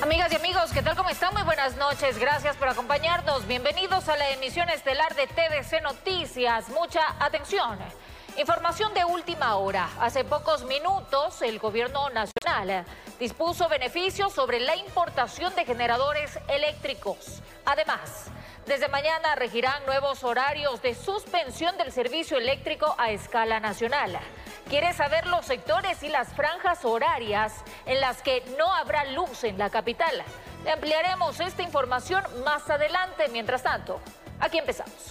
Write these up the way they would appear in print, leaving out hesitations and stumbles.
Amigas y amigos, ¿qué tal? ¿Cómo están? Muy buenas noches. Gracias por acompañarnos. Bienvenidos a la emisión estelar de TVC Noticias. Mucha atención. Información de última hora. Hace pocos minutos, el gobierno nacional dispuso beneficios sobre la importación de generadores eléctricos. Además, desde mañana regirán nuevos horarios de suspensión del servicio eléctrico a escala nacional. ¿Quiere saber los sectores y las franjas horarias en las que no habrá luz en la capital? Le ampliaremos esta información más adelante. Mientras tanto, aquí empezamos.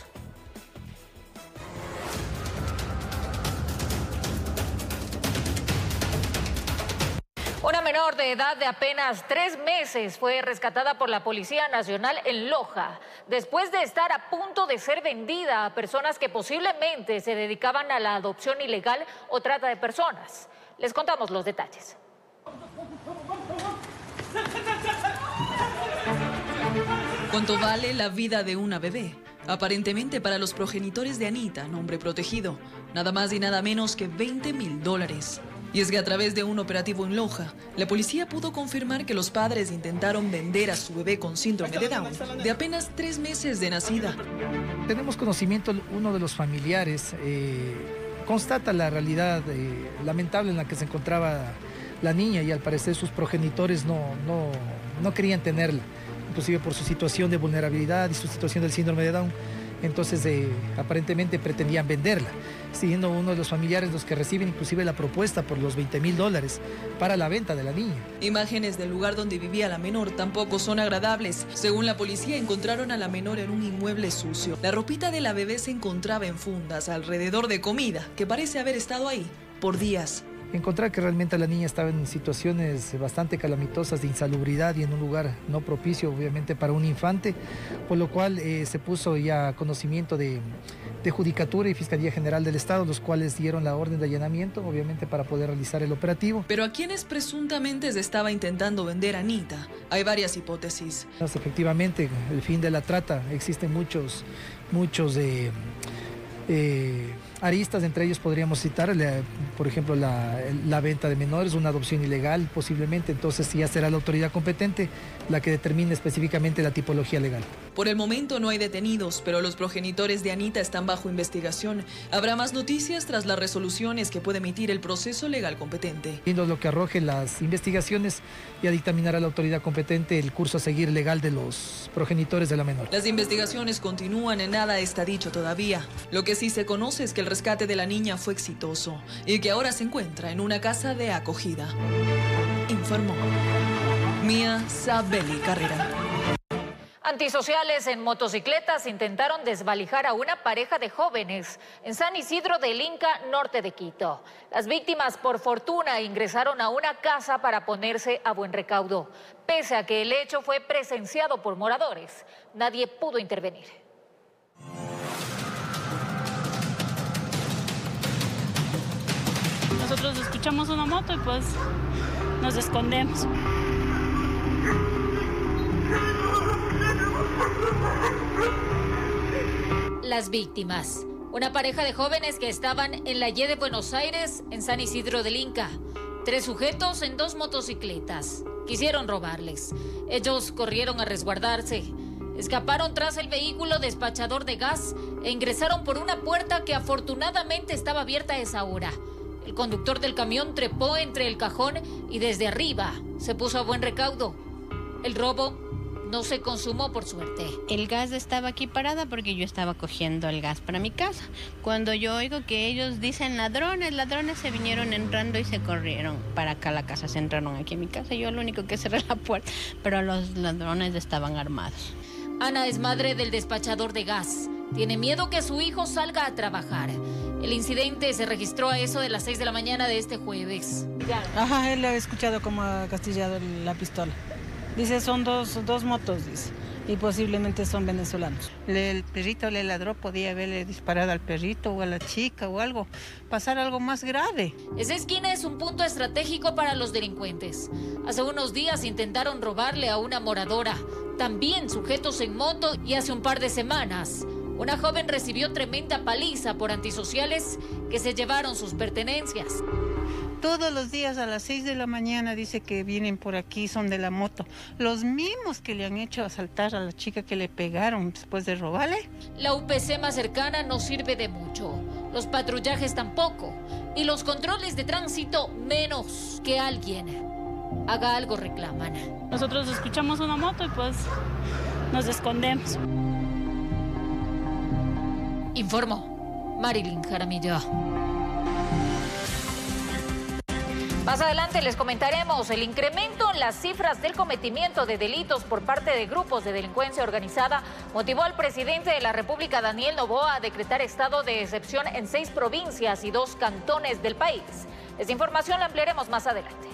Una menor de edad de apenas 3 meses fue rescatada por la Policía Nacional en Loja, después de estar a punto de ser vendida a personas que posiblemente se dedicaban a la adopción ilegal o trata de personas. Les contamos los detalles. ¿Cuánto vale la vida de una bebé? Aparentemente para los progenitores de Anita, nombre protegido, nada más y nada menos que $20.000. Y es que a través de un operativo en Loja, la policía pudo confirmar que los padres intentaron vender a su bebé con síndrome de Down, de apenas 3 meses de nacida. Tenemos conocimiento, uno de los familiares constata la realidad lamentable en la que se encontraba la niña y al parecer sus progenitores no querían tenerla, inclusive por su situación de vulnerabilidad y su situación del síndrome de Down. Entonces, aparentemente pretendían venderla, siendo uno de los familiares los que reciben inclusive la propuesta por los $20.000 para la venta de la niña. Imágenes del lugar donde vivía la menor tampoco son agradables. Según la policía, encontraron a la menor en un inmueble sucio. La ropita de la bebé se encontraba en fundas alrededor de comida, que parece haber estado ahí por días. Encontrar que realmente la niña estaba en situaciones bastante calamitosas de insalubridad y en un lugar no propicio, obviamente, para un infante, por lo cual se puso ya conocimiento de Judicatura y Fiscalía General del Estado, los cuales dieron la orden de allanamiento, obviamente, para poder realizar el operativo. Pero a quienes presuntamente se estaba intentando vender a Anita, hay varias hipótesis. Efectivamente, el fin de la trata, existen muchos aristas, entre ellos podríamos citar, por ejemplo, la venta de menores, una adopción ilegal posiblemente, entonces ya será la autoridad competente la que determine específicamente la tipología legal. Por el momento no hay detenidos, pero los progenitores de Anita están bajo investigación. Habrá más noticias tras las resoluciones que puede emitir el proceso legal competente. Viendo lo que arrojen las investigaciones, ya dictaminará la autoridad competente el curso a seguir legal de los progenitores de la menor. Las investigaciones continúan, en nada está dicho todavía. Lo que sí se conoce es que el rescate de la niña fue exitoso y que ahora se encuentra en una casa de acogida. Informó Mía Sabeli Carrera. Antisociales en motocicletas intentaron desvalijar a una pareja de jóvenes en San Isidro del Inca, norte de Quito. Las víctimas, por fortuna, ingresaron a una casa para ponerse a buen recaudo. Pese a que el hecho fue presenciado por moradores, nadie pudo intervenir. Nosotros escuchamos una moto y pues nos escondemos. Las víctimas, una pareja de jóvenes que estaban en la Y de Buenos Aires, en San Isidro del Inca. 3 sujetos en 2 motocicletas. Quisieron robarles. Ellos corrieron a resguardarse. Escaparon tras el vehículo despachador de gas e ingresaron por una puerta que afortunadamente estaba abierta a esa hora. El conductor del camión trepó entre el cajón y desde arriba se puso a buen recaudo. El robo no se consumó, por suerte. El gas estaba aquí parada porque yo estaba cogiendo el gas para mi casa. Cuando yo oigo que ellos dicen ladrones, se vinieron entrando y se corrieron para acá a la casa, se entraron aquí a mi casa. Yo lo único que cerré la puerta, pero los ladrones estaban armados. Ana es madre del despachador de gas. Tiene miedo que su hijo salga a trabajar. El incidente se registró a eso de las 6 de la mañana de este jueves. Ajá, él ha escuchado cómo ha castillado la pistola. Dice, son dos motos, dice, y posiblemente son venezolanos. El perrito le ladró, podía haberle disparado al perrito o a la chica o algo, pasar algo más grave. Esa esquina es un punto estratégico para los delincuentes. Hace unos días intentaron robarle a una moradora, también sujetos en moto, y hace un par de semanas una joven recibió tremenda paliza por antisociales que se llevaron sus pertenencias. Todos los días a las 6 de la mañana dice que vienen por aquí, son de la moto. Los mismos que le han hecho asaltar a la chica que le pegaron después de robarle. La UPC más cercana no sirve de mucho, los patrullajes tampoco, y los controles de tránsito menos. Que alguien haga algo reclaman. Nosotros escuchamos una moto y pues nos escondemos. Informó Marilyn Jaramillo. Más adelante les comentaremos el incremento en las cifras del cometimiento de delitos por parte de grupos de delincuencia organizada motivó al presidente de la República, Daniel Noboa, a decretar estado de excepción en 6 provincias y 2 cantones del país. Esta información la ampliaremos más adelante.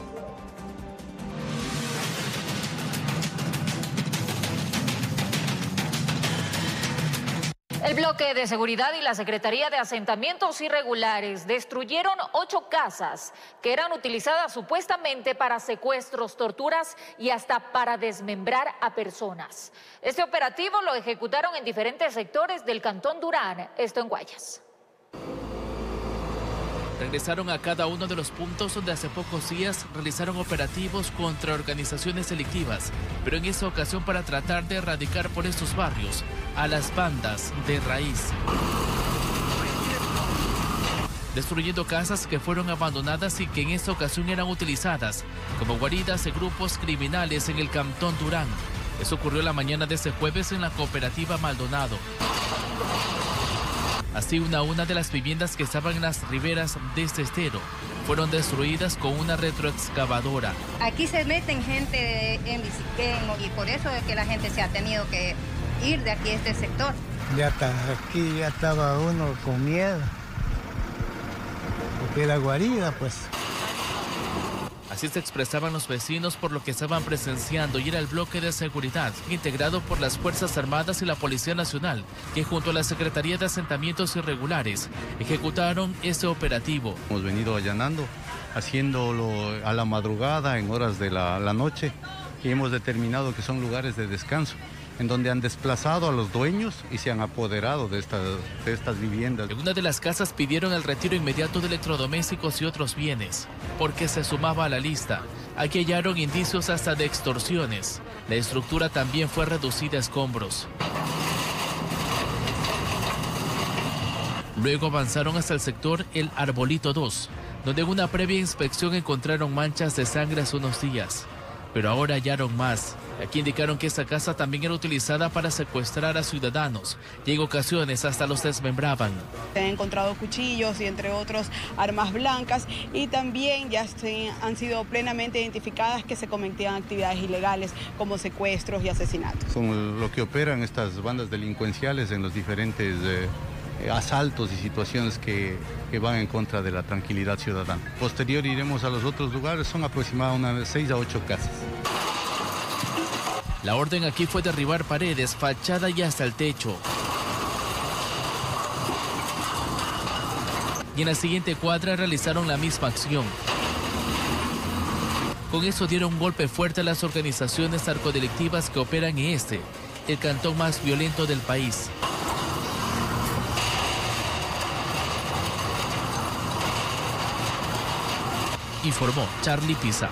El bloque de seguridad y la Secretaría de Asentamientos Irregulares destruyeron 8 casas que eran utilizadas supuestamente para secuestros, torturas y hasta para desmembrar a personas. Este operativo lo ejecutaron en diferentes sectores del Cantón Durán, esto en Guayas. Regresaron a cada uno de los puntos donde hace pocos días realizaron operativos contra organizaciones delictivas, pero en esa ocasión para tratar de erradicar por estos barrios a las bandas de raíz. Destruyendo casas que fueron abandonadas y que en esta ocasión eran utilizadas como guaridas de grupos criminales en el Cantón Durán. Eso ocurrió la mañana de este jueves en la cooperativa Maldonado. Así, una a una de las viviendas que estaban en las riberas de este estero fueron destruidas con una retroexcavadora. Aquí se meten gente en bicicleta y por eso es que la gente se ha tenido que ir de aquí a este sector. Ya está, aquí ya estaba uno con miedo, porque era guarida, pues. Así se expresaban los vecinos por lo que estaban presenciando y era el bloque de seguridad integrado por las Fuerzas Armadas y la Policía Nacional, que junto a la Secretaría de Asentamientos Irregulares ejecutaron este operativo. Hemos venido allanando, haciéndolo a la madrugada, en horas de la noche, y hemos determinado que son lugares de descanso, en donde han desplazado a los dueños y se han apoderado de estas viviendas. En una de las casas pidieron el retiro inmediato de electrodomésticos y otros bienes, porque se sumaba a la lista. Aquí hallaron indicios hasta de extorsiones. La estructura también fue reducida a escombros. Luego avanzaron hasta el sector El Arbolito 2, donde en una previa inspección encontraron manchas de sangre hace unos días. Pero ahora hallaron más. Aquí indicaron que esta casa también era utilizada para secuestrar a ciudadanos y en ocasiones hasta los desmembraban. Se han encontrado cuchillos y entre otros armas blancas y también ya han sido plenamente identificadas que se cometían actividades ilegales como secuestros y asesinatos. Son lo que operan estas bandas delincuenciales en los diferentes asaltos y situaciones que van en contra de la tranquilidad ciudadana. Posterior iremos a los otros lugares, son aproximadamente unas 6 a 8 casas. La orden aquí fue derribar paredes, fachada y hasta el techo. Y en la siguiente cuadra realizaron la misma acción. Con eso dieron un golpe fuerte a las organizaciones narcodelictivas que operan en el cantón más violento del país. Informó Charlie Pisa.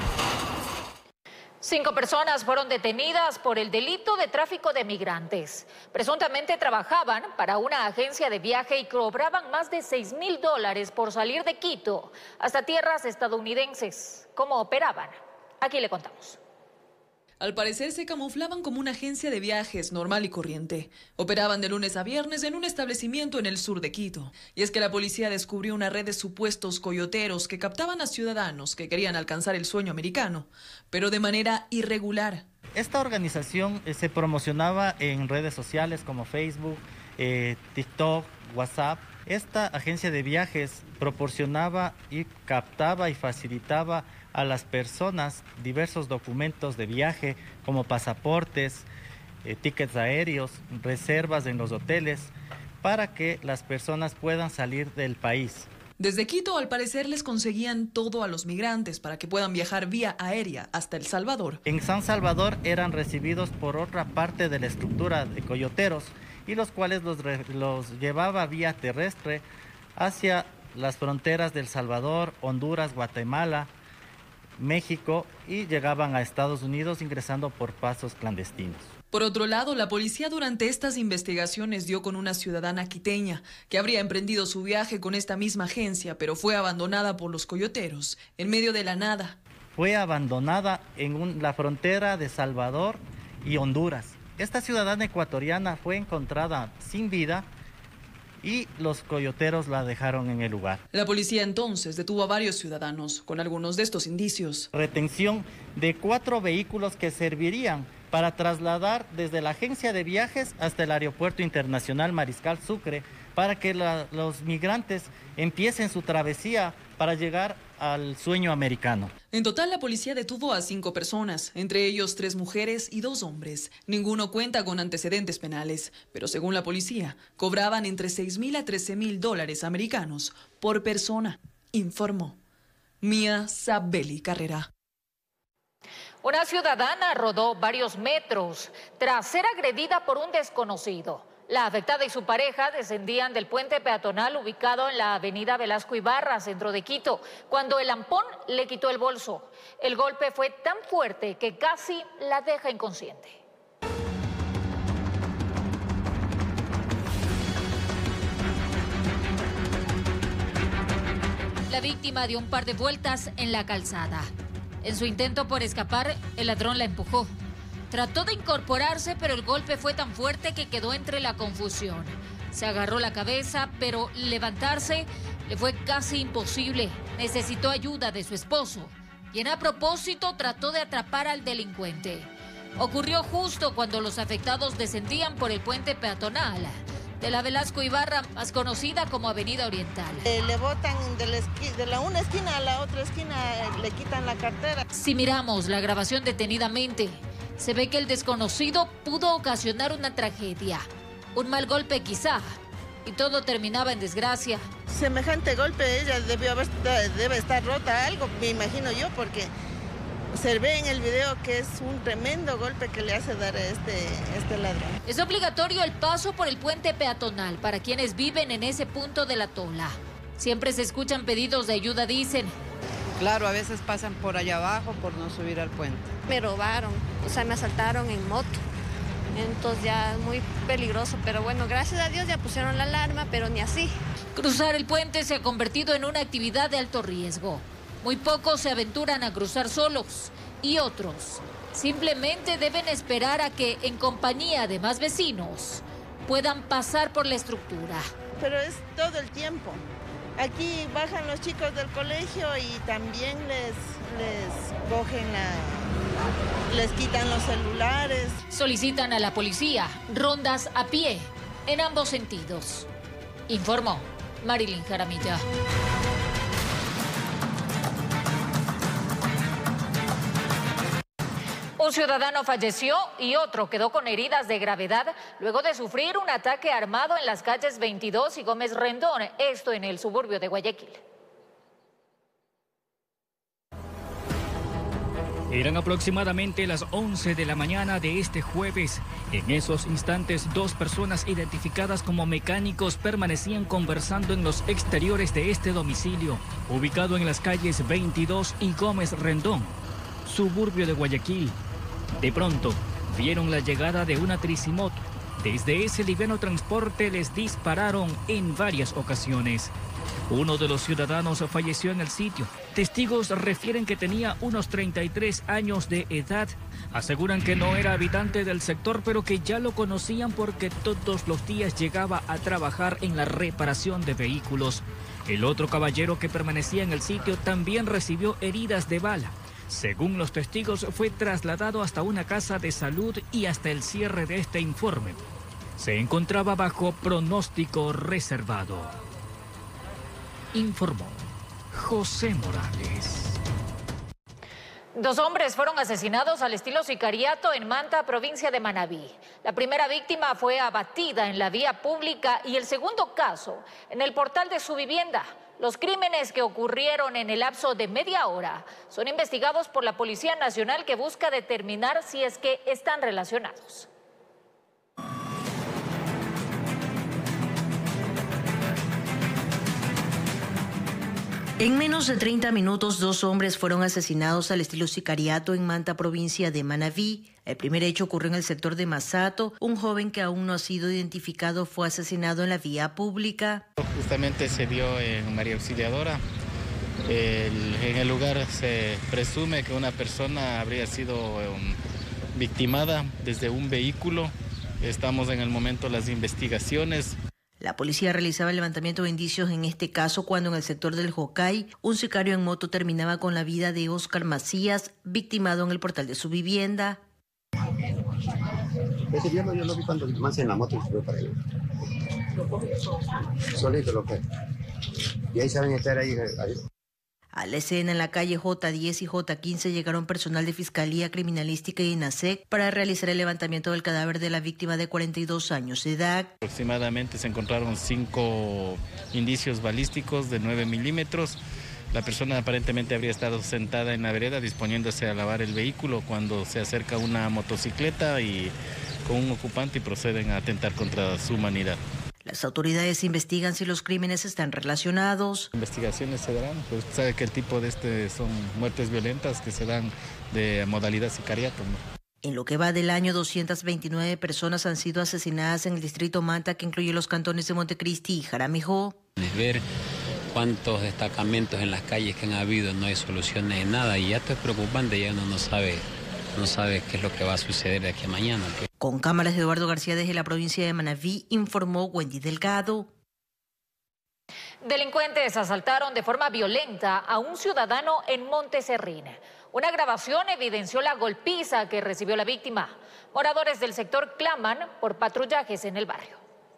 5 personas fueron detenidas por el delito de tráfico de migrantes. Presuntamente trabajaban para una agencia de viaje y cobraban más de $6.000 por salir de Quito hasta tierras estadounidenses. ¿Cómo operaban? Aquí le contamos. Al parecer se camuflaban como una agencia de viajes normal y corriente. Operaban de lunes a viernes en un establecimiento en el sur de Quito. Y es que la policía descubrió una red de supuestos coyoteros que captaban a ciudadanos que querían alcanzar el sueño americano, pero de manera irregular. Esta organización se promocionaba en redes sociales como Facebook, TikTok, WhatsApp. Esta agencia de viajes proporcionaba y captaba y facilitaba a las personas diversos documentos de viaje como pasaportes, tickets aéreos, reservas en los hoteles, para que las personas puedan salir del país. Desde Quito, al parecer, les conseguían todo a los migrantes para que puedan viajar vía aérea hasta El Salvador. En San Salvador eran recibidos por otra parte de la estructura de coyoteros y los cuales los llevaba vía terrestre hacia las fronteras de El Salvador, Honduras, Guatemala, México y llegaban a Estados Unidos ingresando por pasos clandestinos. Por otro lado, la policía durante estas investigaciones dio con una ciudadana quiteña que habría emprendido su viaje con esta misma agencia, pero fue abandonada por los coyoteros en medio de la nada. Fue abandonada en la frontera de Salvador y Honduras. Esta ciudadana ecuatoriana fue encontrada sin vida y los coyoteros la dejaron en el lugar. La policía entonces detuvo a varios ciudadanos con algunos de estos indicios. Retención de 4 vehículos que servirían para trasladar desde la agencia de viajes hasta el Aeropuerto Internacional Mariscal Sucre para que los migrantes empiecen su travesía para llegar al sueño americano. En total, la policía detuvo a 5 personas, entre ellos 3 mujeres y 2 hombres. Ninguno cuenta con antecedentes penales, pero según la policía, cobraban entre $6,000 a $13,000 americanos por persona, informó Mía Sabeli Carrera. Una ciudadana rodó varios metros tras ser agredida por un desconocido. La afectada y su pareja descendían del puente peatonal ubicado en la avenida Velasco Ibarra, centro de Quito, cuando el ampón le quitó el bolso. El golpe fue tan fuerte que casi la deja inconsciente. La víctima dio un par de vueltas en la calzada. En su intento por escapar, el ladrón la empujó. Trató de incorporarse, pero el golpe fue tan fuerte que quedó entre la confusión. Se agarró la cabeza, pero levantarse le fue casi imposible. Necesitó ayuda de su esposo, quien a propósito trató de atrapar al delincuente. Ocurrió justo cuando los afectados descendían por el puente peatonal de la Velasco Ibarra, más conocida como Avenida Oriental. Le botan de la una esquina a la otra esquina, le quitan la cartera. Si miramos la grabación detenidamente, se ve que el desconocido pudo ocasionar una tragedia, un mal golpe quizá, y todo terminaba en desgracia. Semejante golpe, ella debe estar rota algo, me imagino yo, porque se ve en el video que es un tremendo golpe que le hace dar a este ladrón. Es obligatorio el paso por el puente peatonal para quienes viven en ese punto de la Tola. Siempre se escuchan pedidos de ayuda, dicen. Claro, a veces pasan por allá abajo por no subir al puente. Me robaron, o sea, me asaltaron en moto. Entonces ya es muy peligroso, pero bueno, gracias a Dios ya pusieron la alarma, pero ni así. Cruzar el puente se ha convertido en una actividad de alto riesgo. Muy pocos se aventuran a cruzar solos y otros simplemente deben esperar a que, en compañía de más vecinos, puedan pasar por la estructura. Pero es todo el tiempo. Aquí bajan los chicos del colegio y también les cogen les quitan los celulares. Solicitan a la policía rondas a pie en ambos sentidos. Informó Marilyn Jaramillo. Un ciudadano falleció y otro quedó con heridas de gravedad luego de sufrir un ataque armado en las calles 22 y Gómez Rendón, esto en el suburbio de Guayaquil. Eran aproximadamente las 11 de la mañana de este jueves. En esos instantes, 2 personas identificadas como mecánicos permanecían conversando en los exteriores de este domicilio, ubicado en las calles 22 y Gómez Rendón, suburbio de Guayaquil. De pronto, vieron la llegada de una tricimoto. Desde ese liviano transporte les dispararon en varias ocasiones. Uno de los ciudadanos falleció en el sitio. Testigos refieren que tenía unos 33 años de edad. Aseguran que no era habitante del sector, pero que ya lo conocían porque todos los días llegaba a trabajar en la reparación de vehículos. El otro caballero que permanecía en el sitio también recibió heridas de bala. Según los testigos, fue trasladado hasta una casa de salud y hasta el cierre de este informe se encontraba bajo pronóstico reservado. Informó José Morales. 2 hombres fueron asesinados al estilo sicariato en Manta, provincia de Manabí. La primera víctima fue abatida en la vía pública y el segundo caso en el portal de su vivienda. Los crímenes que ocurrieron en el lapso de media hora son investigados por la Policía Nacional, que busca determinar si es que están relacionados. En menos de 30 minutos, 2 hombres fueron asesinados al estilo sicariato en Manta, provincia de Manabí. El primer hecho ocurrió en el sector de Masato. Un joven que aún no ha sido identificado fue asesinado en la vía pública. Justamente se dio en María Auxiliadora. En el lugar se presume que una persona habría sido victimada desde un vehículo. Estamos en el momento de las investigaciones. La policía realizaba el levantamiento de indicios en este caso cuando en el sector del Jocay, un sicario en moto terminaba con la vida de Óscar Macías, victimado en el portal de su vivienda. Ese día yo lo vi cuando más en la moto y se fue para allá. Solito lo fue. Y ahí saben estar ahí. A la escena en la calle J10 y J15 llegaron personal de Fiscalía Criminalística y INASEC para realizar el levantamiento del cadáver de la víctima de 42 años de edad. Aproximadamente se encontraron 5 indicios balísticos de 9 milímetros. La persona aparentemente habría estado sentada en la vereda disponiéndose a lavar el vehículo cuando se acerca una motocicleta y con un ocupante y proceden a atentar contra su humanidad. Las autoridades investigan si los crímenes están relacionados. Investigaciones se darán, pues sabe que el tipo de son muertes violentas que se dan de modalidad sicariato, ¿no? En lo que va del año, 229 personas han sido asesinadas en el distrito Manta, que incluye los cantones de Montecristi y Jaramillo. Ver cuántos destacamentos en las calles que han habido, no hay soluciones de nada y ya esto es preocupante, ya uno no sabe qué es lo que va a suceder de aquí a mañana. Con cámaras de Eduardo García desde la provincia de Manabí, informó Wendy Delgado. Delincuentes asaltaron de forma violenta a un ciudadano en Monteserrín. Una grabación evidenció la golpiza que recibió la víctima. Moradores del sector claman por patrullajes en el barrio.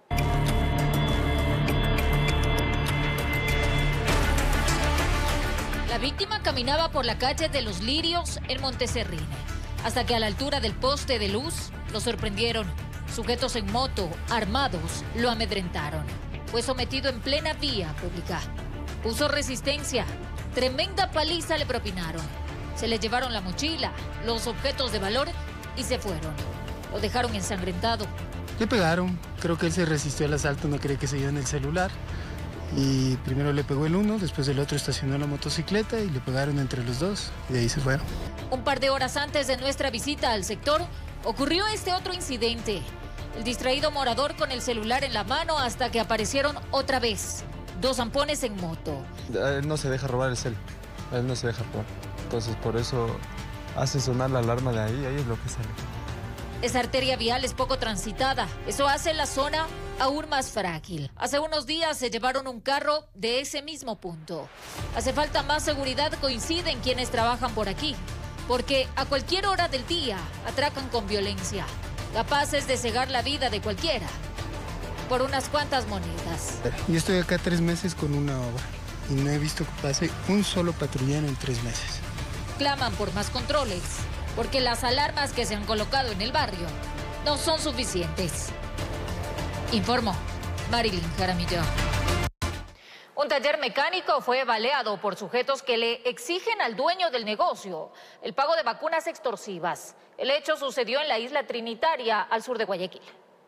La víctima caminaba por la calle de Los Lirios en Monteserrín, hasta que a la altura del poste de luz lo sorprendieron. Sujetos en moto, armados, lo amedrentaron. Fue sometido en plena vía pública. Puso resistencia. Tremenda paliza le propinaron. Se le llevaron la mochila, los objetos de valor y se fueron. Lo dejaron ensangrentado. Le pegaron. Creo que él se resistió al asalto, no cree que se dio en el celular. Y primero le pegó el uno, después el otro estacionó la motocicleta y le pegaron entre los dos y de ahí se fueron. Un par de horas antes de nuestra visita al sector, ocurrió este otro incidente. El distraído morador con el celular en la mano hasta que aparecieron otra vez 2 zampones en moto. Él no se deja robar el cel, él no se deja robar. Entonces por eso hace sonar la alarma de ahí es lo que sale. Esa arteria vial es poco transitada. Eso hace la zona aún más frágil. Hace unos días se llevaron un carro de ese mismo punto. Hace falta más seguridad, coinciden quienes trabajan por aquí, porque a cualquier hora del día atracan con violencia, capaces de cegar la vida de cualquiera por unas cuantas monedas. Yo estoy acá 3 meses con una obra y no he visto que pase un solo patrullero en 3 meses. Claman por más controles, porque las alarmas que se han colocado en el barrio no son suficientes. Informó Marilyn Jaramillo. Un taller mecánico fue baleado por sujetos que le exigen al dueño del negocio el pago de vacunas extorsivas. El hecho sucedió en la isla Trinitaria, al sur de Guayaquil.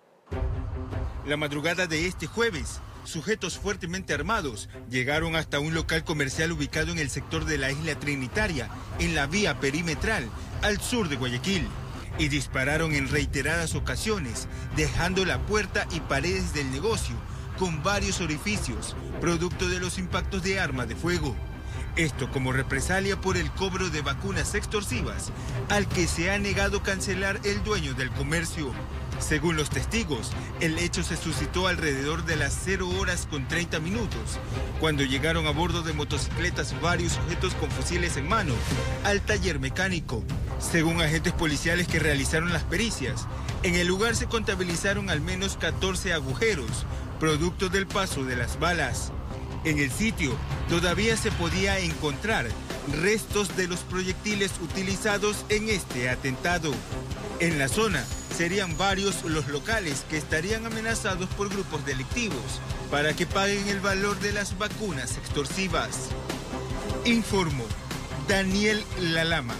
La madrugada de este jueves, sujetos fuertemente armados llegaron hasta un local comercial ubicado en el sector de la isla Trinitaria, en la vía perimetral, al sur de Guayaquil, y dispararon en reiteradas ocasiones, dejando la puerta y paredes del negocio con varios orificios, producto de los impactos de arma de fuego. Esto como represalia por el cobro de vacunas extorsivas, al que se ha negado cancelar el dueño del comercio. Según los testigos, el hecho se suscitó alrededor de las 0:30, cuando llegaron a bordo de motocicletas varios sujetos con fusiles en mano al taller mecánico. Según agentes policiales que realizaron las pericias, en el lugar se contabilizaron al menos 14 agujeros, producto del paso de las balas. En el sitio todavía se podía encontrar restos de los proyectiles utilizados en este atentado. En la zona serían varios los locales que estarían amenazados por grupos delictivos para que paguen el valor de las vacunas extorsivas. Informó Daniel Lalama.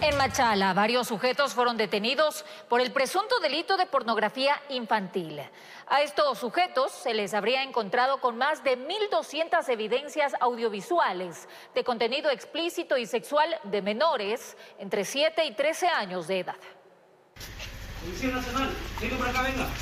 En Machala, varios sujetos fueron detenidos por el presunto delito de pornografía infantil. A estos sujetos se les habría encontrado con más de 1.200 evidencias audiovisuales de contenido explícito y sexual de menores entre 7 y 13 años de edad. Policía Nacional, venga por acá, venga.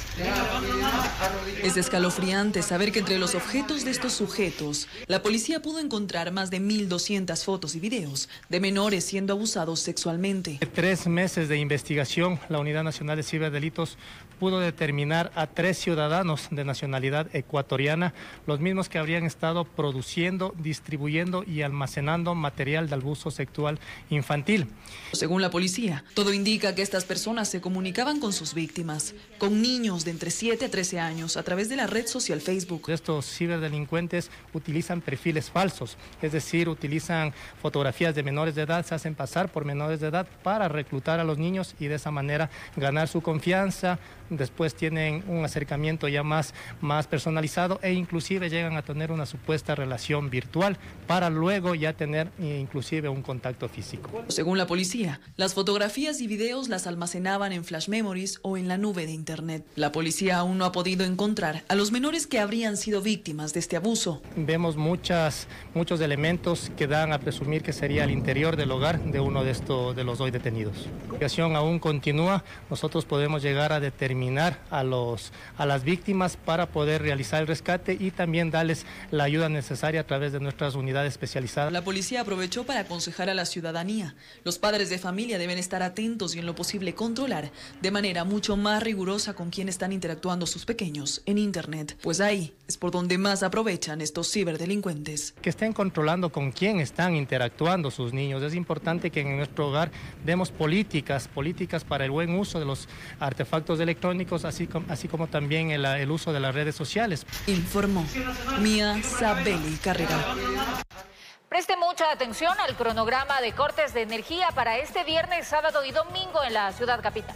Es escalofriante saber que entre los objetos de estos sujetos, la policía pudo encontrar más de 1.200 fotos y videos de menores siendo abusados sexualmente. 3 meses de investigación, la Unidad Nacional de Ciberdelitos pudo determinar a 3 ciudadanos de nacionalidad ecuatoriana, los mismos que habrían estado produciendo, distribuyendo y almacenando material de abuso sexual infantil. Según la policía, todo indica que estas personas se comunicaban con sus víctimas, con niños de entre 7 a 13 años, a través de la red social Facebook. Estos ciberdelincuentes utilizan perfiles falsos, es decir, utilizan fotografías de menores de edad, se hacen pasar por menores de edad para reclutar a los niños y de esa manera ganar su confianza. Después tienen un acercamiento ya más personalizado e inclusive llegan a tener una supuesta relación virtual para luego ya tener inclusive un contacto físico. Según la policía, las fotografías y videos las almacenaban en flash memories o en la nube de internet. La policía aún no ha podido encontrar a los menores que habrían sido víctimas de este abuso. Vemos muchos elementos que dan a presumir que sería el interior del hogar de uno de los hoy detenidos. La investigación aún continúa, nosotros podemos llegar a determinar a las víctimas para poder realizar el rescate y también darles la ayuda necesaria a través de nuestras unidades especializadas. La policía aprovechó para aconsejar a la ciudadanía. Los padres de familia deben estar atentos y en lo posible controlar de manera mucho más rigurosa con quién están interactuando sus pequeños en internet, pues ahí es por donde más aprovechan estos ciberdelincuentes. Que estén controlando con quién están interactuando sus niños. Es importante que en nuestro hogar demos políticas para el buen uso de los artefactos electrónicos, así como también el uso de las redes sociales. Informó Mía Sabeli Carrera. Preste mucha atención al cronograma de cortes de energía para este viernes, sábado y domingo en la ciudad capital.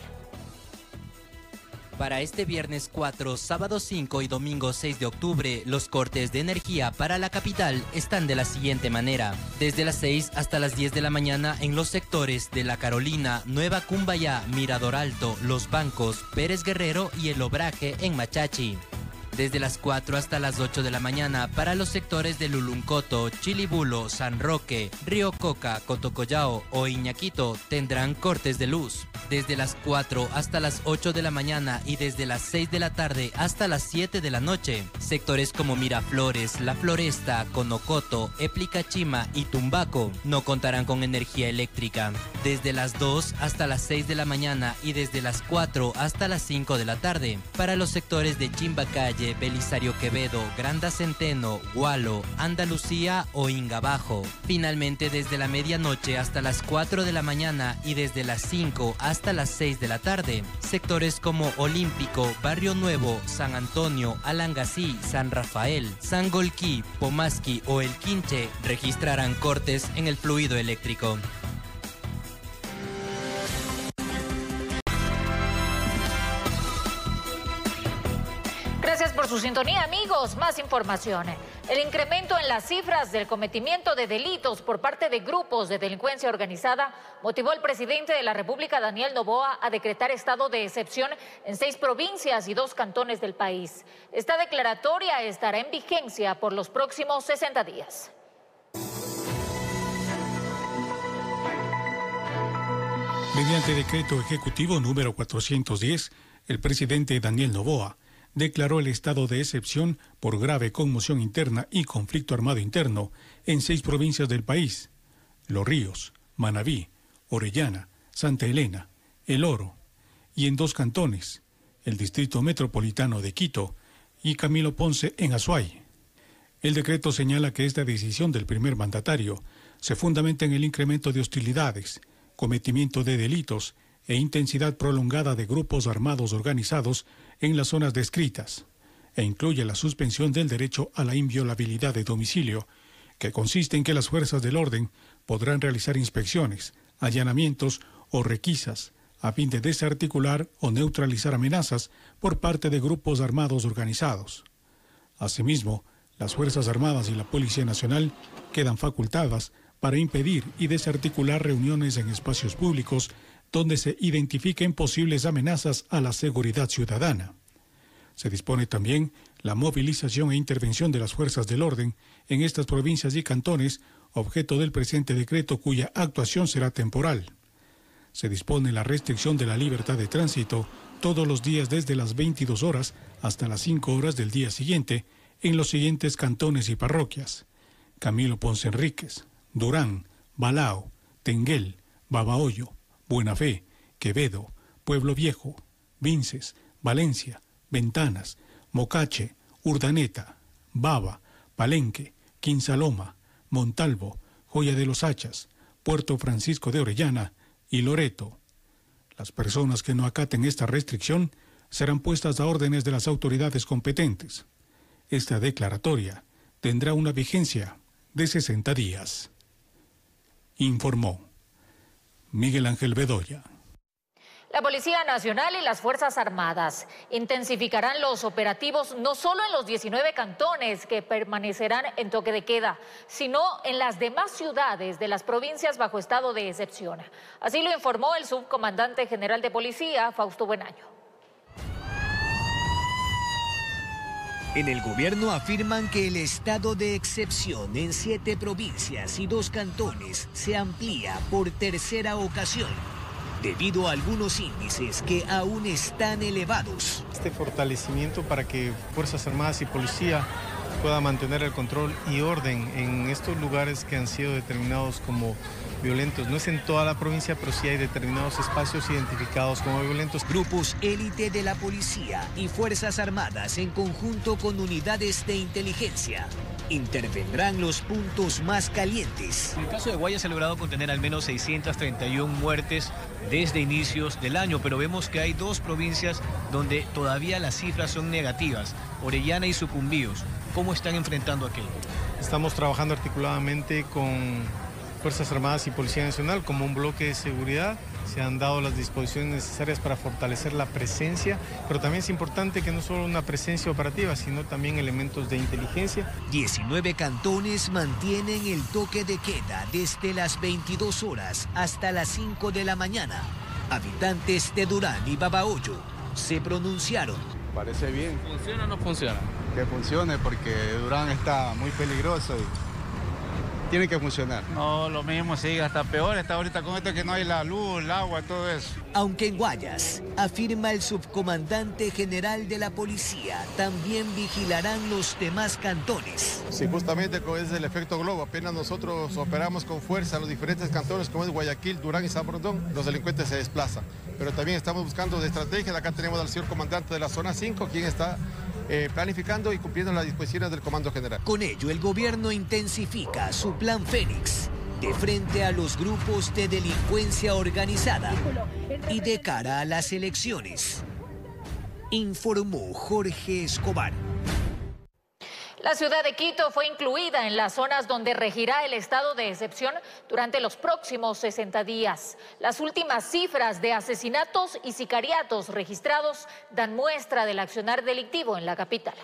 Para este viernes 4, sábado 5 y domingo 6 de octubre, los cortes de energía para la capital están de la siguiente manera. Desde las 6 hasta las 10 de la mañana en los sectores de La Carolina, Nueva Cumbayá, Mirador Alto, Los Bancos, Pérez Guerrero y El Obraje en Machachi. Desde las 4 hasta las 8 de la mañana para los sectores de Luluncoto, Chilibulo, San Roque, Río Coca, Cotocollao o Iñaquito tendrán cortes de luz. Desde las 4 hasta las 8 de la mañana y desde las 6 de la tarde hasta las 7 de la noche, sectores como Miraflores, La Floresta, Conocoto, Eplicachima y Tumbaco no contarán con energía eléctrica. Desde las 2 hasta las 6 de la mañana y desde las 4 hasta las 5 de la tarde para los sectores de Chimbacalle, Belisario Quevedo, Granda Centeno, Gualo, Andalucía o Ingabajo. Finalmente, desde la medianoche hasta las 4 de la mañana y desde las 5 hasta las 6 de la tarde, sectores como Olímpico, Barrio Nuevo, San Antonio, Alangasí, San Rafael, San Golquí, Pomasqui o El Quinche registrarán cortes en el fluido eléctrico. Gracias por su sintonía, amigos. Más información. El incremento en las cifras del cometimiento de delitos por parte de grupos de delincuencia organizada motivó al presidente de la República, Daniel Noboa, a decretar estado de excepción en 6 provincias y 2 cantones del país. Esta declaratoria estará en vigencia por los próximos 60 días. Mediante decreto ejecutivo número 410, el presidente Daniel Noboa declaró el estado de excepción por grave conmoción interna y conflicto armado interno en 6 provincias del país: Los Ríos, Manabí, Orellana, Santa Elena, El Oro, y en 2 cantones, el Distrito Metropolitano de Quito y Camilo Ponce en Azuay. El decreto señala que esta decisión del primer mandatario se fundamenta en el incremento de hostilidades, cometimiento de delitos e intensidad prolongada de grupos armados organizados en las zonas descritas, e incluye la suspensión del derecho a la inviolabilidad de domicilio, que consiste en que las fuerzas del orden podrán realizar inspecciones, allanamientos o requisas a fin de desarticular o neutralizar amenazas por parte de grupos armados organizados. Asimismo, las Fuerzas Armadas y la Policía Nacional quedan facultadas para impedir y desarticular reuniones en espacios públicos donde se identifiquen posibles amenazas a la seguridad ciudadana. Se dispone también la movilización e intervención de las fuerzas del orden en estas provincias y cantones, objeto del presente decreto cuya actuación será temporal. Se dispone la restricción de la libertad de tránsito todos los días desde las 22 horas hasta las 5 horas del día siguiente en los siguientes cantones y parroquias: Camilo Ponce Enríquez, Durán, Balao, Tenguel, Babahoyo, Buena Fe, Quevedo, Pueblo Viejo, Vinces, Valencia, Ventanas, Mocache, Urdaneta, Baba, Palenque, Quinsaloma, Montalvo, Joya de los Hachas, Puerto Francisco de Orellana y Loreto. Las personas que no acaten esta restricción serán puestas a órdenes de las autoridades competentes. Esta declaratoria tendrá una vigencia de 60 días. Informó Miguel Ángel Bedoya. La Policía Nacional y las Fuerzas Armadas intensificarán los operativos no solo en los 19 cantones que permanecerán en toque de queda, sino en las demás ciudades de las provincias bajo estado de excepción. Así lo informó el subcomandante general de policía, Fausto Buenaño. En el gobierno afirman que el estado de excepción en 7 provincias y 2 cantones se amplía por tercera ocasión, debido a algunos índices que aún están elevados. Este fortalecimiento para que Fuerzas Armadas y Policía puedan mantener el control y orden en estos lugares que han sido determinados como violentos. No es en toda la provincia, pero sí hay determinados espacios identificados como violentos. Grupos élite de la policía y Fuerzas Armadas en conjunto con unidades de inteligencia intervendrán los puntos más calientes. En el caso de Guayas se ha logrado contener al menos 631 muertes desde inicios del año, pero vemos que hay 2 provincias donde todavía las cifras son negativas, Orellana y Sucumbíos. ¿Cómo están enfrentando aquello? Estamos trabajando articuladamente con Fuerzas Armadas y Policía Nacional como un bloque de seguridad. Se han dado las disposiciones necesarias para fortalecer la presencia, pero también es importante que no solo una presencia operativa, sino también elementos de inteligencia. 19 cantones mantienen el toque de queda desde las 22 horas hasta las 5 de la mañana. Habitantes de Durán y Babahoyo se pronunciaron. Parece bien. ¿Funciona o no funciona? Que funcione, porque Durán está muy peligroso y tiene que funcionar. No, lo mismo, sigue hasta peor. Está ahorita con esto que no hay la luz, el agua, todo eso. Aunque en Guayas, afirma el subcomandante general de la policía, también vigilarán los demás cantones. Sí, justamente con ese es el efecto globo. Apenas nosotros operamos con fuerza en los diferentes cantones, como es Guayaquil, Durán y San Borondón, los delincuentes se desplazan. Pero también estamos buscando de estrategias. Acá tenemos al señor comandante de la zona 5, quien está planificando y cumpliendo las disposiciones del Comando General. Con ello, el gobierno intensifica su plan Fénix de frente a los grupos de delincuencia organizada y de cara a las elecciones, informó Jorge Escobar. La ciudad de Quito fue incluida en las zonas donde regirá el estado de excepción durante los próximos 60 días. Las últimas cifras de asesinatos y sicariatos registrados dan muestra del accionar delictivo en la capital.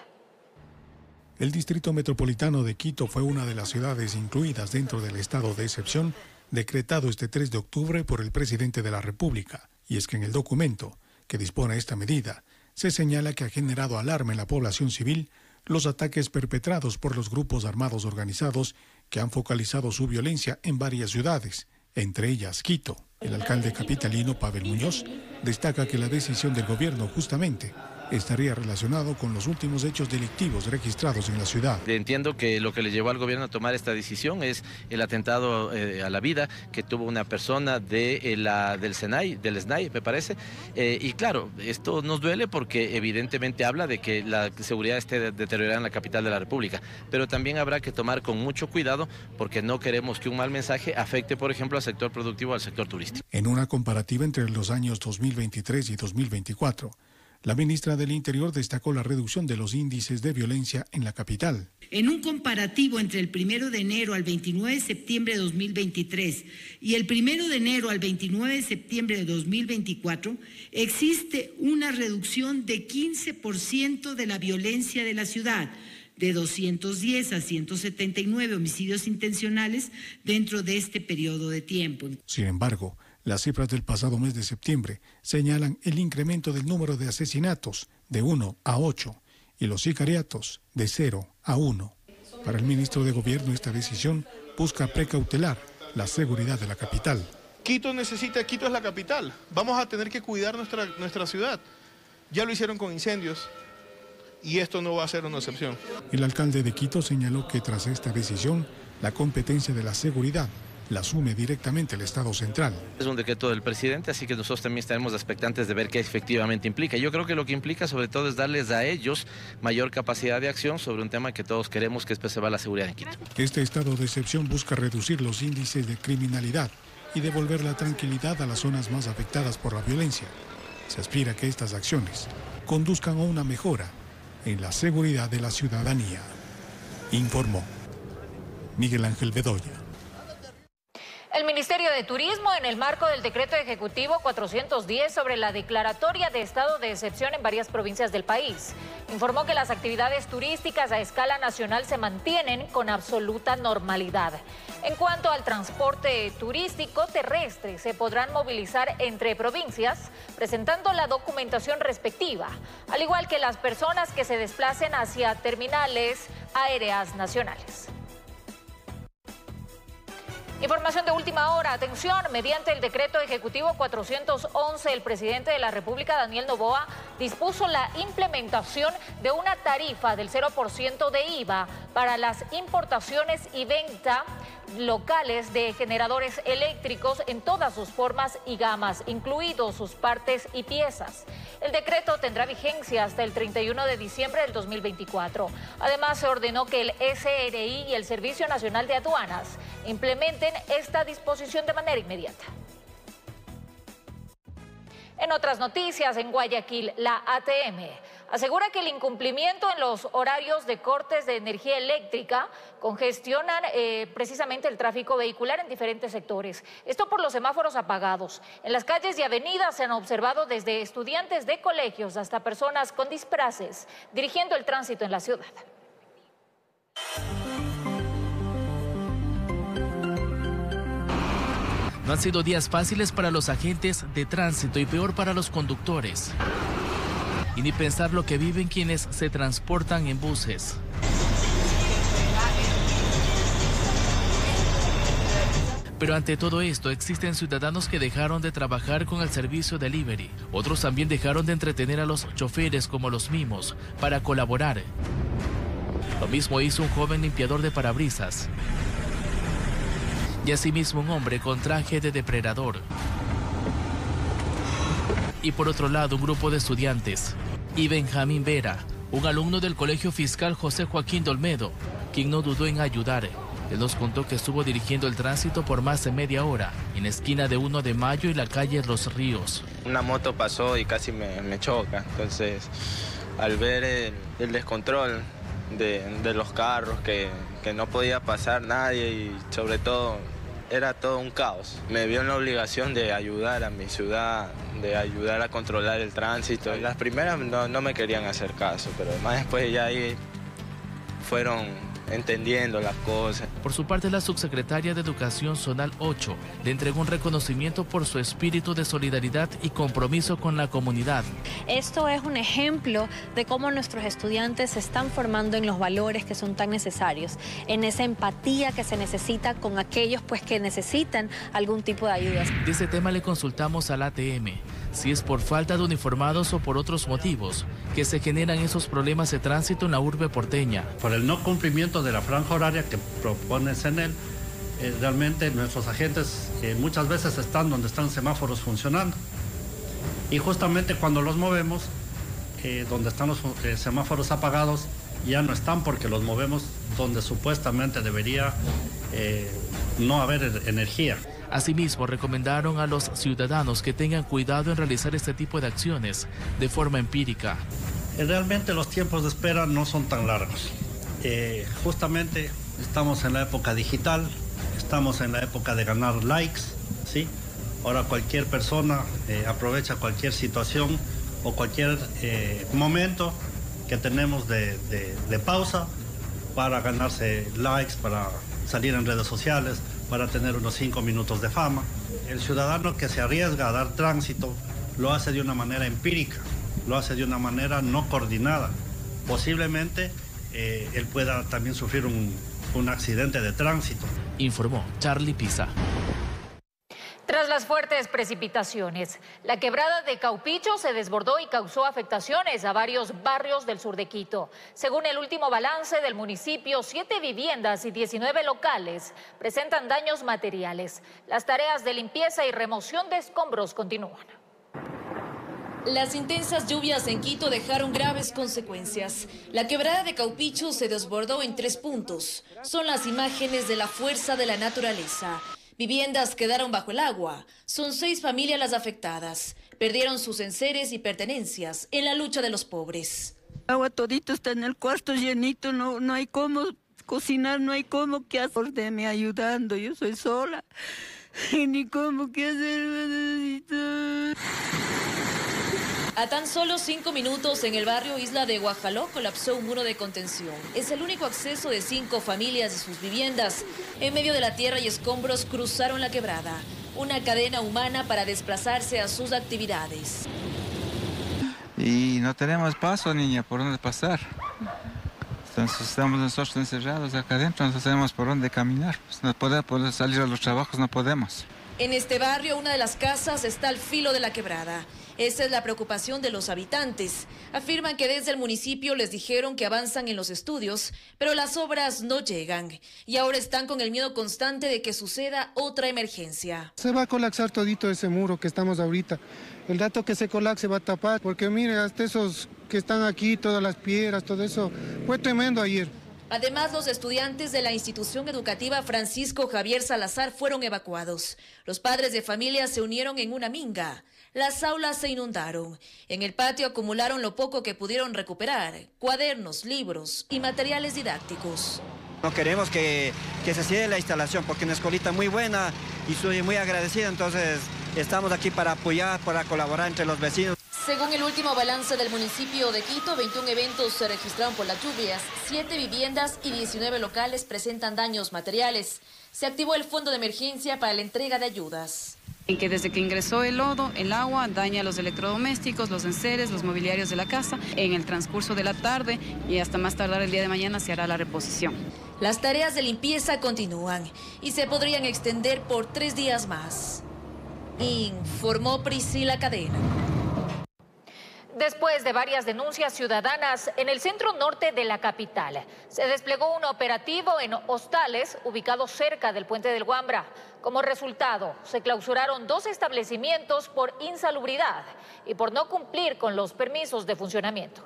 El Distrito Metropolitano de Quito fue una de las ciudades incluidas dentro del estado de excepción decretado este 3 de octubre por el presidente de la República. Y es que en el documento que dispone esta medida se señala que ha generado alarma en la población civil los ataques perpetrados por los grupos armados organizados que han focalizado su violencia en varias ciudades, entre ellas Quito. El alcalde capitalino Pavel Muñoz destaca que la decisión del gobierno justamente estaría relacionado con los últimos hechos delictivos registrados en la ciudad. Entiendo que lo que le llevó al gobierno a tomar esta decisión es el atentado a la vida que tuvo una persona del SNAI, me parece. Y claro, esto nos duele porque evidentemente habla de que la seguridad esté deteriorada en la capital de la República. Pero también habrá que tomar con mucho cuidado porque no queremos que un mal mensaje afecte, por ejemplo, al sector productivo, al sector turístico. En una comparativa entre los años 2023 y 2024, la ministra del Interior destacó la reducción de los índices de violencia en la capital. En un comparativo entre el 1 de enero al 29 de septiembre de 2023 y el 1 de enero al 29 de septiembre de 2024, existe una reducción de 15% de la violencia de la ciudad, de 210 a 179 homicidios intencionales dentro de este periodo de tiempo. Sin embargo, las cifras del pasado mes de septiembre señalan el incremento del número de asesinatos de 1 a 8 y los sicariatos de 0 a 1. Para el ministro de Gobierno, esta decisión busca precautelar la seguridad de la capital. Quito es la capital. Vamos a tener que cuidar nuestra ciudad. Ya lo hicieron con incendios y esto no va a ser una excepción. El alcalde de Quito señaló que tras esta decisión, la competencia de la seguridad la asume directamente el Estado central. Es un decreto del presidente, así que nosotros también estaremos expectantes de ver qué efectivamente implica. Yo creo que lo que implica sobre todo es darles a ellos mayor capacidad de acción sobre un tema que todos queremos, que es preservar la seguridad en Quito. Este estado de excepción busca reducir los índices de criminalidad y devolver la tranquilidad a las zonas más afectadas por la violencia. Se aspira a que estas acciones conduzcan a una mejora en la seguridad de la ciudadanía, informó Miguel Ángel Bedoya. El Ministerio de Turismo, en el marco del decreto ejecutivo 410 sobre la declaratoria de estado de excepción en varias provincias del país, informó que las actividades turísticas a escala nacional se mantienen con absoluta normalidad. En cuanto al transporte turístico terrestre, se podrán movilizar entre provincias presentando la documentación respectiva, al igual que las personas que se desplacen hacia terminales aéreas nacionales. Información de última hora. Atención, mediante el decreto ejecutivo 411, el presidente de la República, Daniel Noboa, dispuso la implementación de una tarifa del 0% de IVA para las importaciones y venta locales de generadores eléctricos en todas sus formas y gamas, incluidos sus partes y piezas. El decreto tendrá vigencia hasta el 31 de diciembre del 2024. Además, se ordenó que el SRI y el Servicio Nacional de Aduanas implementen esta disposición de manera inmediata. En otras noticias, en Guayaquil, la ATM asegura que el incumplimiento en los horarios de cortes de energía eléctrica congestionan precisamente el tráfico vehicular en diferentes sectores. Esto por los semáforos apagados. En las calles y avenidas se han observado desde estudiantes de colegios hasta personas con disfraces dirigiendo el tránsito en la ciudad. No han sido días fáciles para los agentes de tránsito y peor para los conductores. Y ni pensar lo que viven quienes se transportan en buses. Pero ante todo esto, existen ciudadanos que dejaron de trabajar con el servicio delivery. Otros también dejaron de entretener a los choferes como los mimos para colaborar. Lo mismo hizo un joven limpiador de parabrisas. Y asimismo un hombre con traje de depredador. Y por otro lado, un grupo de estudiantes. Y Benjamín Vera, un alumno del Colegio Fiscal José Joaquín de Olmedo, quien no dudó en ayudar. Él nos contó que estuvo dirigiendo el tránsito por más de media hora, en la esquina de 1 de Mayo y la calle Los Ríos. Una moto pasó y casi me choca, entonces al ver el descontrol de los carros, que no podía pasar nadie y sobre todo era todo un caos. Me vio en la obligación de ayudar a mi ciudad, de ayudar a controlar el tránsito. Las primeras no me querían hacer caso, pero más después ya ahí fueron entendiendo las cosas. Por su parte, la subsecretaria de Educación Zonal 8 le entregó un reconocimiento por su espíritu de solidaridad y compromiso con la comunidad. Esto es un ejemplo de cómo nuestros estudiantes se están formando en los valores que son tan necesarios, en esa empatía que se necesita con aquellos que necesitan algún tipo de ayuda. De ese tema le consultamos al ATM, si es por falta de uniformados o por otros motivos que se generan esos problemas de tránsito en la urbe porteña. Por el no cumplimiento de la franja horaria que propone CENEL, realmente nuestros agentes muchas veces están donde están semáforos funcionando. Y justamente cuando los movemos, donde están los semáforos apagados, ya no están porque los movemos donde supuestamente debería no haber energía. Asimismo, recomendaron a los ciudadanos que tengan cuidado en realizar este tipo de acciones de forma empírica. Realmente los tiempos de espera no son tan largos. Justamente estamos en la época digital, estamos en la época de ganar likes, ¿sí? Ahora cualquier persona aprovecha cualquier situación o cualquier momento que tenemos de pausa para ganarse likes, para salir en redes sociales, para tener unos 5 minutos de fama. El ciudadano que se arriesga a dar tránsito lo hace de una manera empírica, lo hace de una manera no coordinada. Posiblemente él pueda también sufrir un accidente de tránsito. Informó Charlie Pisa. Tras las fuertes precipitaciones, la quebrada de Caupicho se desbordó y causó afectaciones a varios barrios del sur de Quito. Según el último balance del municipio, 7 viviendas y 19 locales presentan daños materiales. Las tareas de limpieza y remoción de escombros continúan. Las intensas lluvias en Quito dejaron graves consecuencias. La quebrada de Caupicho se desbordó en 3 puntos. Son las imágenes de la fuerza de la naturaleza. Viviendas quedaron bajo el agua. Son 6 familias las afectadas. Perdieron sus enseres y pertenencias en la lucha de los pobres. Agua todito está en el cuarto llenito, no hay cómo cocinar, no hay cómo que hacer. Deme ayudando, yo soy sola. Y ni cómo que hacer. A tan solo 5 minutos en el barrio Isla de Guajaló colapsó un muro de contención. Es el único acceso de 5 familias de sus viviendas. En medio de la tierra y escombros cruzaron la quebrada. Una cadena humana para desplazarse a sus actividades. Y no tenemos paso, niña, por dónde pasar. Entonces estamos nosotros encerrados acá adentro, no sabemos por dónde caminar. Pues no podemos salir a los trabajos, no podemos. En este barrio, una de las casas está al filo de la quebrada. Esa es la preocupación de los habitantes. Afirman que desde el municipio les dijeron que avanzan en los estudios, pero las obras no llegan. Y ahora están con el miedo constante de que suceda otra emergencia. Se va a colapsar todito ese muro que estamos ahorita. El dato que se colapse va a tapar, porque mire, hasta esos que están aquí, todas las piedras, todo eso, fue tremendo ayer. Además, los estudiantes de la institución educativa Francisco Javier Salazar fueron evacuados. Los padres de familia se unieron en una minga. Las aulas se inundaron. En el patio acumularon lo poco que pudieron recuperar: cuadernos, libros y materiales didácticos. No queremos que se cierre la instalación porque es una escuelita muy buena y soy muy agradecido, entonces estamos aquí para apoyar, para colaborar entre los vecinos. Según el último balance del municipio de Quito, 21 eventos se registraron por las lluvias, 7 viviendas y 19 locales presentan daños materiales. Se activó el fondo de emergencia para la entrega de ayudas. En que desde que ingresó el lodo, el agua daña los electrodomésticos, los enseres, los mobiliarios de la casa. En el transcurso de la tarde y hasta más tardar el día de mañana se hará la reposición. Las tareas de limpieza continúan y se podrían extender por 3 días más. Informó Priscila Cadena. Después de varias denuncias ciudadanas en el centro norte de la capital, se desplegó un operativo en hostales ubicados cerca del puente del Guambra. Como resultado, se clausuraron 2 establecimientos por insalubridad y por no cumplir con los permisos de funcionamiento.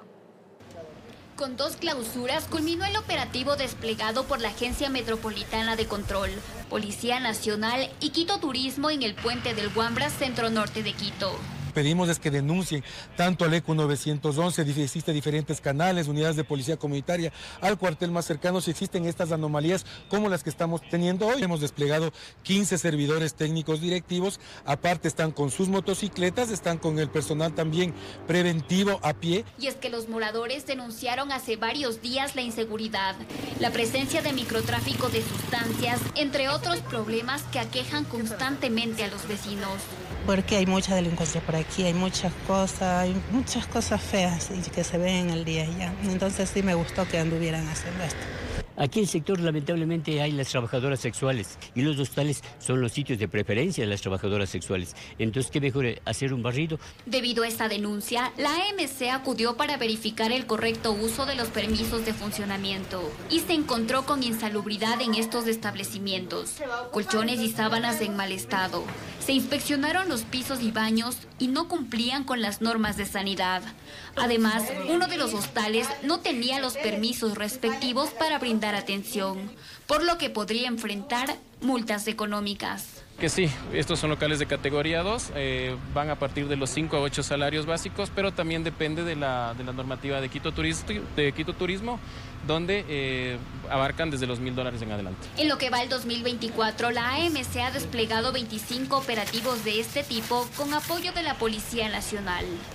Con 2 clausuras culminó el operativo desplegado por la Agencia Metropolitana de Control, Policía Nacional y Quito Turismo en el puente del Guambra, centro norte de Quito. Pedimos es que denuncien tanto al ECU 911, existen diferentes canales, unidades de policía comunitaria, al cuartel más cercano si existen estas anomalías como las que estamos teniendo hoy. Hemos desplegado 15 servidores técnicos directivos, aparte están con sus motocicletas, están con el personal también preventivo a pie. Y es que los moradores denunciaron hace varios días la inseguridad, la presencia de microtráfico de sustancias, entre otros problemas que aquejan constantemente a los vecinos. Porque hay mucha delincuencia por aquí, hay muchas cosas feas y que se ven en el día ya. Entonces sí me gustó que anduvieran haciendo esto. Aquí en el sector lamentablemente hay las trabajadoras sexuales y los hostales son los sitios de preferencia de las trabajadoras sexuales. Entonces, ¿qué mejor hacer un barrido? Debido a esta denuncia, la AMC acudió para verificar el correcto uso de los permisos de funcionamiento y se encontró con insalubridad en estos establecimientos, colchones y sábanas en mal estado. Se inspeccionaron los pisos y baños y no cumplían con las normas de sanidad. Además, uno de los hostales no tenía los permisos respectivos para brindar atención, por lo que podría enfrentar multas económicas. Que sí, estos son locales de categoría 2, van a partir de los 5 a 8 salarios básicos, pero también depende de la normativa de Quito Turismo, donde abarcan desde los $1,000 en adelante. En lo que va el 2024, la AMC ha desplegado 25 operativos de este tipo con apoyo de la Policía Nacional.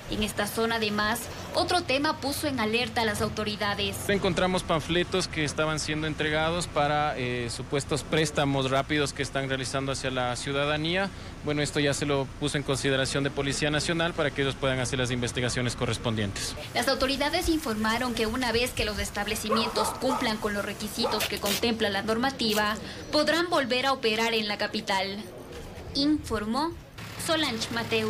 En esta zona, además, otro tema puso en alerta a las autoridades. Encontramos panfletos que estaban siendo entregados para supuestos préstamos rápidos que están realizando hacia la ciudadanía. Bueno, esto ya se lo puso en consideración de Policía Nacional para que ellos puedan hacer las investigaciones correspondientes. Las autoridades informaron que una vez que los establecimientos cumplan con los requisitos que contempla la normativa, podrán volver a operar en la capital. Informó Solange Mateu.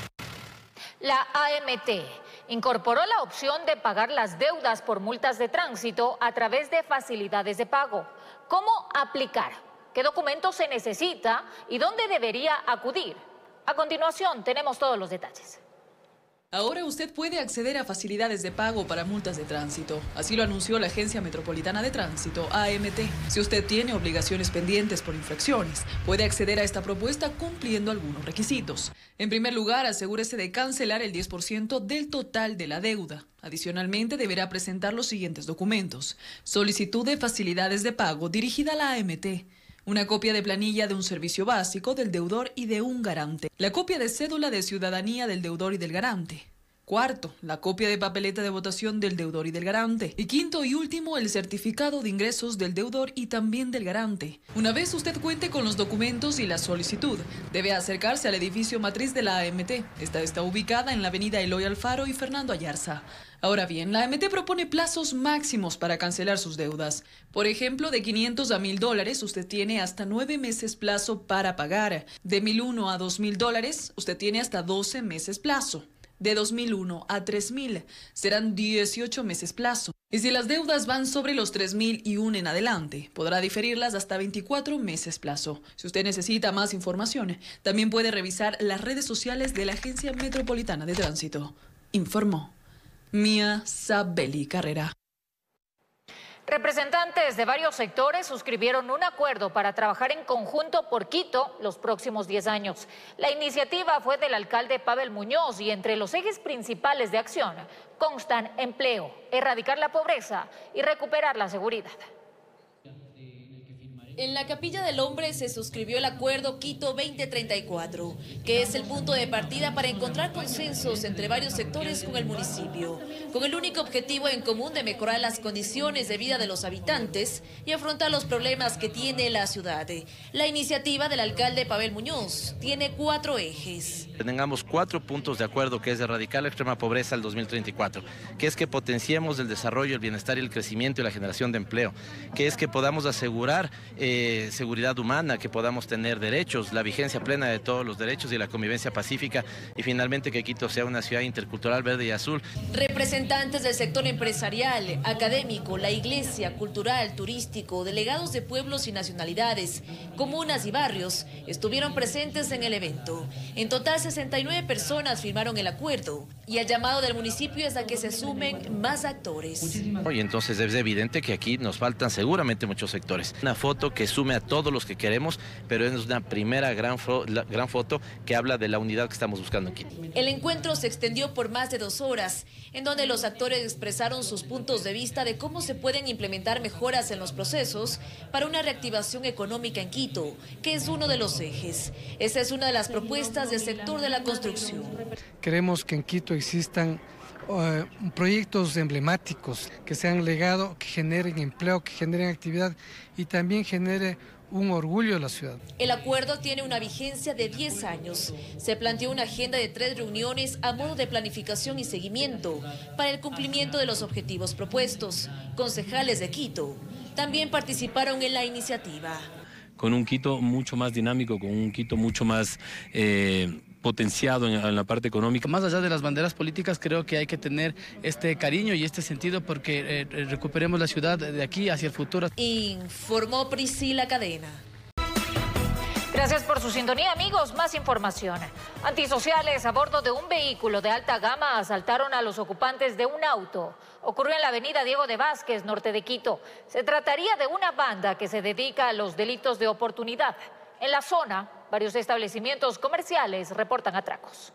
La AMT incorporó la opción de pagar las deudas por multas de tránsito a través de facilidades de pago. ¿Cómo aplicar? ¿Qué documentos se necesita y dónde debería acudir? A continuación tenemos todos los detalles. Ahora usted puede acceder a facilidades de pago para multas de tránsito. Así lo anunció la Agencia Metropolitana de Tránsito, AMT. Si usted tiene obligaciones pendientes por infracciones, puede acceder a esta propuesta cumpliendo algunos requisitos. En primer lugar, asegúrese de cancelar el 10% del total de la deuda. Adicionalmente, deberá presentar los siguientes documentos: solicitud de facilidades de pago dirigida a la AMT, una copia de planilla de un servicio básico del deudor y de un garante, la copia de cédula de ciudadanía del deudor y del garante. Cuarto, la copia de papeleta de votación del deudor y del garante. Y quinto y último, el certificado de ingresos del deudor y también del garante. Una vez usted cuente con los documentos y la solicitud, debe acercarse al edificio matriz de la AMT. Esta está ubicada en la avenida Eloy Alfaro y Fernando Ayarza. Ahora bien, la AMT propone plazos máximos para cancelar sus deudas. Por ejemplo, de $500 a $1,000, usted tiene hasta 9 meses plazo para pagar. De $1,001 a $2,000, usted tiene hasta 12 meses plazo. De 2.001 a 3.000 serán 18 meses plazo. Y si las deudas van sobre los 3.001 en adelante, podrá diferirlas hasta 24 meses plazo. Si usted necesita más información, también puede revisar las redes sociales de la Agencia Metropolitana de Tránsito. Informó Mía Sabeli Carrera. Representantes de varios sectores suscribieron un acuerdo para trabajar en conjunto por Quito los próximos 10 años. La iniciativa fue del alcalde Pavel Muñoz y entre los ejes principales de acción constan empleo, erradicar la pobreza y recuperar la seguridad. En la Capilla del Hombre se suscribió el Acuerdo Quito 2034, que es el punto de partida para encontrar consensos entre varios sectores con el municipio, con el único objetivo en común de mejorar las condiciones de vida de los habitantes y afrontar los problemas que tiene la ciudad. La iniciativa del alcalde Pavel Muñoz tiene 4 ejes. Tengamos 4 puntos de acuerdo, que es erradicar la extrema pobreza al 2034, que es que potenciemos el desarrollo, el bienestar y el crecimiento y la generación de empleo, que es que podamos asegurar seguridad humana, que podamos tener derechos, la vigencia plena de todos los derechos y la convivencia pacífica, y finalmente que Quito sea una ciudad intercultural, verde y azul. Representantes del sector empresarial, académico, la iglesia, cultural, turístico, delegados de pueblos y nacionalidades, comunas y barrios estuvieron presentes en el evento. En total 69 personas firmaron el acuerdo y el llamado del municipio es a que se sumen más actores. Y entonces es evidente que aquí nos faltan seguramente muchos sectores. Una foto que sume a todos los que queremos, pero es una primera gran foto que habla de la unidad que estamos buscando aquí. El encuentro se extendió por más de 2 horas, en donde los actores expresaron sus puntos de vista de cómo se pueden implementar mejoras en los procesos para una reactivación económica en Quito, que es uno de los ejes. Esa es una de las propuestas del sector de la construcción. Queremos que en Quito existan proyectos emblemáticos que sean legado, que generen empleo, que generen actividad y también genere un orgullo de la ciudad. El acuerdo tiene una vigencia de 10 años. Se planteó una agenda de 3 reuniones a modo de planificación y seguimiento para el cumplimiento de los objetivos propuestos. Concejales de Quito también participaron en la iniciativa. Con un Quito mucho más dinámico, con un Quito mucho más potenciado en la parte económica. Más allá de las banderas políticas, creo que hay que tener este cariño y este sentido porque recuperemos la ciudad de aquí hacia el futuro. Informó Priscila Cadena. Gracias por su sintonía, amigos. Más información. Antisociales a bordo de un vehículo de alta gama asaltaron a los ocupantes de un auto. Ocurrió en la avenida Diego de Vázquez, norte de Quito. Se trataría de una banda que se dedica a los delitos de oportunidad. En la zona, varios establecimientos comerciales reportan atracos.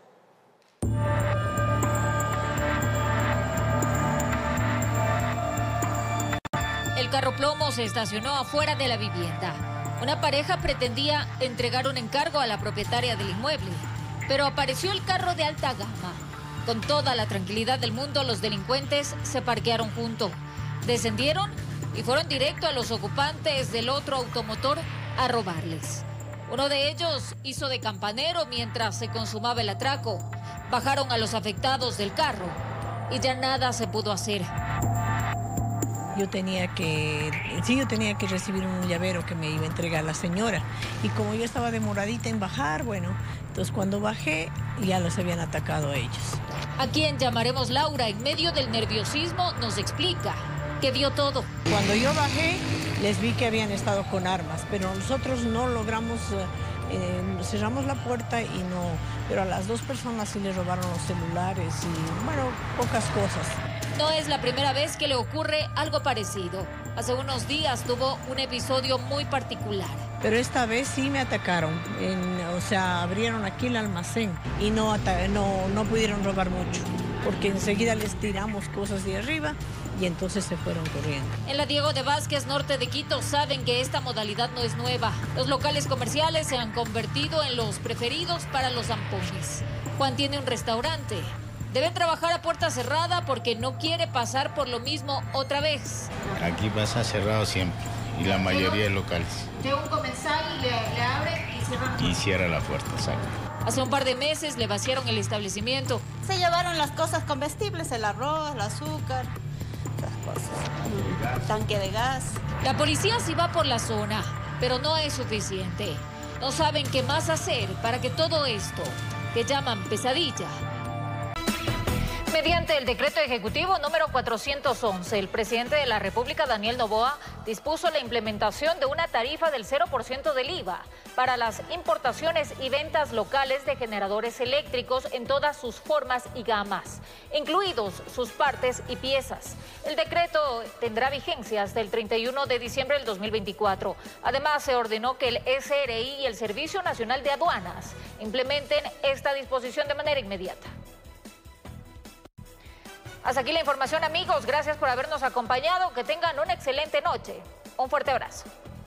El carro plomo se estacionó afuera de la vivienda. Una pareja pretendía entregar un encargo a la propietaria del inmueble, pero apareció el carro de alta gama. Con toda la tranquilidad del mundo, los delincuentes se parquearon junto. Descendieron y fueron directo a los ocupantes del otro automotor a robarles. Uno de ellos hizo de campanero mientras se consumaba el atraco. Bajaron a los afectados del carro y ya nada se pudo hacer. Yo tenía que recibir un llavero que me iba a entregar la señora. Y como yo estaba demoradita en bajar, bueno, entonces cuando bajé ya los habían atacado a ellos. A quien llamaremos Laura, en medio del nerviosismo, nos explica que vio todo. Cuando yo bajé, les vi que habían estado con armas, pero nosotros no logramos, cerramos la puerta y no, pero a las dos personas sí les robaron los celulares y, bueno, pocas cosas. No es la primera vez que le ocurre algo parecido. Hace unos días tuvo un episodio muy particular. Pero esta vez sí me atacaron, abrieron aquí el almacén y no pudieron robar mucho, porque enseguida les tiramos cosas de arriba y entonces se fueron corriendo. En la Diego de Vázquez, norte de Quito, saben que esta modalidad no es nueva. Los locales comerciales se han convertido en los preferidos para los zampones. Juan tiene un restaurante. Deben trabajar a puerta cerrada porque no quiere pasar por lo mismo otra vez. Aquí pasa cerrado siempre y la mayoría de locales. Llega un comensal y le abre y cierra. Y cierra la puerta, exacto. Hace un par de meses le vaciaron el establecimiento. Se llevaron las cosas comestibles, el arroz, el azúcar, esas cosas, el tanque de gas. La policía sí va por la zona, pero no es suficiente. No saben qué más hacer para que todo esto, que llaman pesadilla. Mediante el decreto ejecutivo número 411, el presidente de la República, Daniel Noboa, dispuso la implementación de una tarifa del 0% del IVA para las importaciones y ventas locales de generadores eléctricos en todas sus formas y gamas, incluidos sus partes y piezas. El decreto tendrá vigencia hasta el 31 de diciembre del 2024. Además, se ordenó que el SRI y el Servicio Nacional de Aduanas implementen esta disposición de manera inmediata. Hasta aquí la información, amigos. Gracias por habernos acompañado. Que tengan una excelente noche. Un fuerte abrazo.